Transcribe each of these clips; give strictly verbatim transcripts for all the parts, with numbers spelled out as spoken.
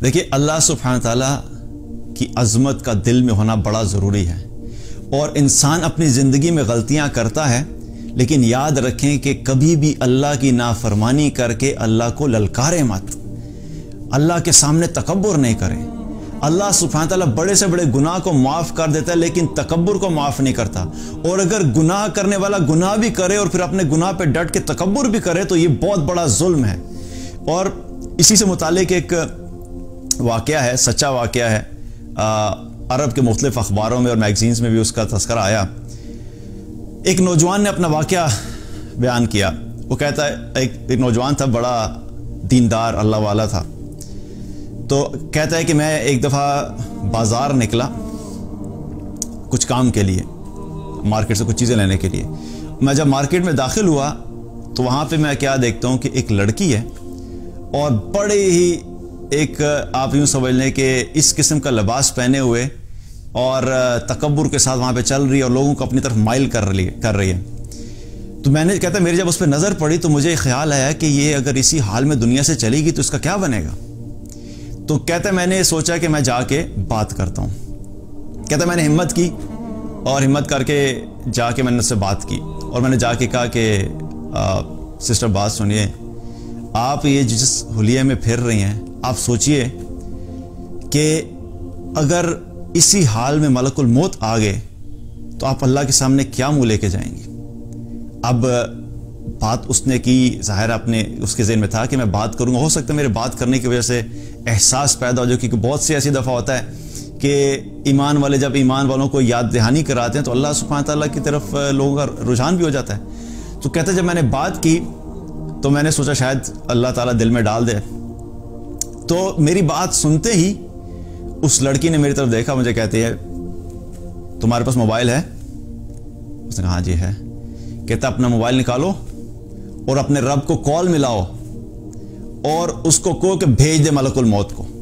देखिए, अल्लाह सुब्हान ताला की अज़मत का दिल में होना बड़ा ज़रूरी है। और इंसान अपनी ज़िंदगी में गलतियां करता है, लेकिन याद रखें कि कभी भी अल्लाह की नाफरमानी करके अल्लाह को ललकारे मत, अल्लाह के सामने तकब्बुर नहीं करें। अल्लाह सुब्हान ताला बड़े से बड़े गुनाह को माफ़ कर देता है, लेकिन तकब्बुर को माफ़ नहीं करता। और अगर गुनाह करने वाला गुनाह भी करे और फिर अपने गुनाह पे डट के तकब्बुर भी करे तो ये बहुत बड़ा जुल्म है। और इसी से मुतालिक एक वाक़या है, सच्चा वाक़या है, आ, अरब के मुख्तलिफ अखबारों में और मैगज़ीन्स में भी उसका तज़किरा आया। एक नौजवान ने अपना वाक़या बयान किया। वो कहता है, एक, एक नौजवान था, बड़ा दीनदार अल्लाह वाला था। तो कहता है कि मैं एक दफ़ा बाज़ार निकला कुछ काम के लिए, मार्केट से कुछ चीज़ें लेने के लिए। मैं जब मार्केट में दाखिल हुआ तो वहाँ पे मैं क्या देखता हूँ कि एक लड़की है और बड़े ही एक, आप यूँ समझ लें कि इस किस्म का लिबास पहने हुए और तकब्बुर के साथ वहाँ पे चल रही है और लोगों को अपनी तरफ माइल कर रही कर रही है। तो मैंने कहता मेरी जब उस पर नज़र पड़ी तो मुझे ख्याल आया कि ये अगर इसी हाल में दुनिया से चलेगी तो इसका क्या बनेगा। तो कहता मैंने सोचा कि मैं जाके बात करता हूँ। कहता मैंने हिम्मत की और हिम्मत करके जाके मैंने उससे बात की और मैंने जाके कहा कि सिस्टर बात सुनिए, आप ये जिस हुलिये में फिर रही हैं, आप सोचिए कि अगर इसी हाल में मलकुल मौत आ गए तो आप अल्लाह के सामने क्या मुँह लेके जाएंगी। अब बात उसने की, ज़ाहिर अपने उसके ज़हन में था कि मैं बात करूंगा, हो सकता है मेरे बात करने की वजह से एहसास पैदा हो जाए, क्योंकि बहुत सी ऐसी दफ़ा होता है कि ईमान वाले जब ईमान वालों को याद दहानी कराते हैं तो अल्लाह सुब्हान ताला की तरफ लोगों का रुझान भी हो जाता है। तो कहते जब मैंने बात की तो मैंने सोचा शायद अल्लाह ताला दिल में डाल दे। तो मेरी बात सुनते ही उस लड़की ने मेरी तरफ देखा, मुझे कहती है तुम्हारे पास मोबाइल है? उसने कहा हाँ जी है। कहता अपना मोबाइल निकालो और अपने रब को कॉल मिलाओ और उसको कहो कि भेज दे मलकुल मौत को।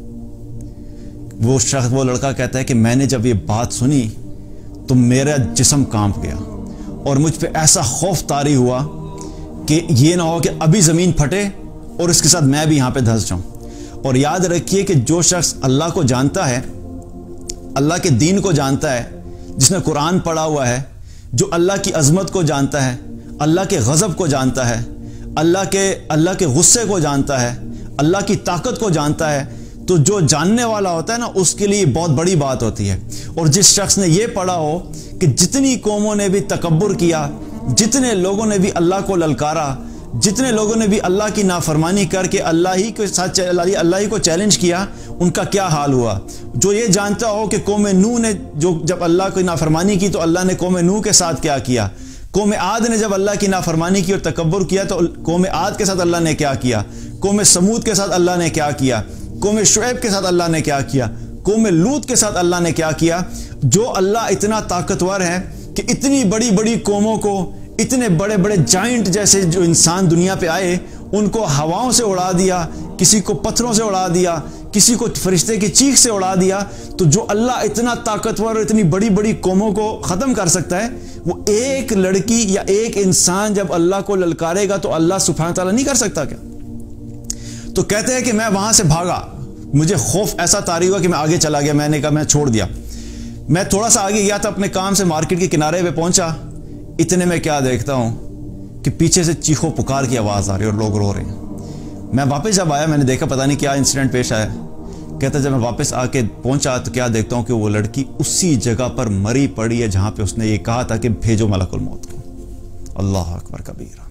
वो शख्स, वो लड़का कहता है कि मैंने जब ये बात सुनी तो मेरा जिस्म कांप गया और मुझ पे ऐसा खौफ तारी हुआ कि ये ना हो कि अभी ज़मीन फटे और इसके साथ मैं भी यहाँ पे धंस जाऊँ। और याद रखिए कि जो शख्स अल्लाह को जानता है, अल्लाह के दीन को जानता है, जिसने कुरान पढ़ा हुआ है, जो अल्लाह की अज़मत को जानता है, अल्लाह के गज़ब को जानता है, अल्लाह के अल्लाह के गुस्से को जानता है, अल्लाह की ताकत को जानता है, तो जो जानने वाला होता है ना, उसके लिए बहुत बड़ी बात होती है। और जिस शख्स ने ये पढ़ा हो कि जितनी कौमों ने भी तकब्बुर किया, जितने लोगों ने भी अल्लाह को ललकारा, जितने लोगों ने भी अल्लाह की नाफरमानी करके अल्लाह ही के साथ अल्लाह ही को चैलेंज किया, उनका क्या हाल हुआ। जो ये जानता हो कि कौम नूह ने जो जब अल्लाह की नाफरमानी की तो अल्लाह ने कौम नूह के साथ क्या किया, कौम आद ने जब अल्लाह की नाफरमानी की और तकब्बुर किया तो कौम आद के साथ अल्लाह ने क्या किया, कौम समूद के साथ अल्लाह ने क्या किया, कौम शुएब के साथ अल्लाह ने क्या किया, कौम लूत के साथ अल्लाह ने क्या किया। जो अल्लाह इतना ताकतवर है कि इतनी बड़ी बड़ी कौमों को, इतने बड़े बड़े जाइंट जैसे जो इंसान दुनिया पे आए, उनको हवाओं से उड़ा दिया, किसी को पत्थरों से उड़ा दिया, किसी को फरिश्ते की चीख से उड़ा दिया। तो जो अल्लाह इतना ताकतवर और इतनी बड़ी बड़ी कौमों को ख़त्म कर सकता है, वो एक लड़की या एक इंसान जब अल्लाह को ललकारेगा तो अल्लाह सुब्हान ताला नहीं कर सकता क्या। तो कहते हैं कि मैं वहां से भागा, मुझे खौफ ऐसा तारी हुआ कि मैं आगे चला गया। मैंने कहा मैं छोड़ दिया, मैं थोड़ा सा आगे गया था अपने काम से, मार्केट के किनारे पे पहुंचा। इतने में क्या देखता हूं कि पीछे से चीखों पुकार की आवाज़ आ रही है और लोग रो रहे हैं। मैं वापस जब आया मैंने देखा पता नहीं क्या इंसिडेंट पेश आया। कहता जब मैं वापस आके पहुंचा तो क्या देखता हूं कि वो लड़की उसी जगह पर मरी पड़ी है जहां पे उसने ये कहा था कि भेजो मलकुल मौत को। अल्लाह अकबर कबीरा।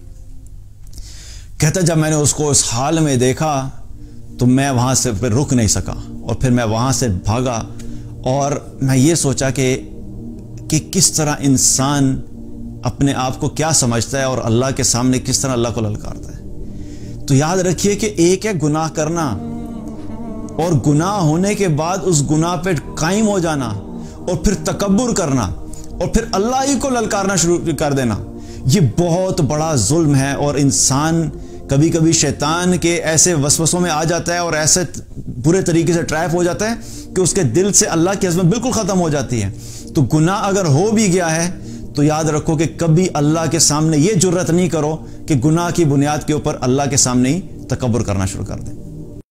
कहता जब मैंने उसको इस हाल में देखा तो मैं वहां से फिर रुक नहीं सका और फिर मैं वहां से भागा और मैं ये सोचा कि कि किस तरह इंसान अपने आप को क्या समझता है और अल्लाह के सामने किस तरह अल्लाह को ललकारता है। तो याद रखिए कि एक है गुनाह करना और गुनाह होने के बाद उस गुनाह पे कायम हो जाना और फिर तकब्बुर करना और फिर अल्लाह ही को ललकारना शुरू कर देना, ये बहुत बड़ा जुल्म है। और इंसान कभी कभी शैतान के ऐसे वसवसों में आ जाता है और ऐसे बुरे तरीके से ट्रैप हो जाता है कि उसके दिल से अल्लाह की अज़मत बिल्कुल ख़त्म हो जाती है। तो गुनाह अगर हो भी गया है तो याद रखो कि कभी अल्लाह के सामने ये जुर्रत नहीं करो कि गुनाह की बुनियाद के ऊपर अल्लाह के सामने ही तकब्बुर करना शुरू कर दें।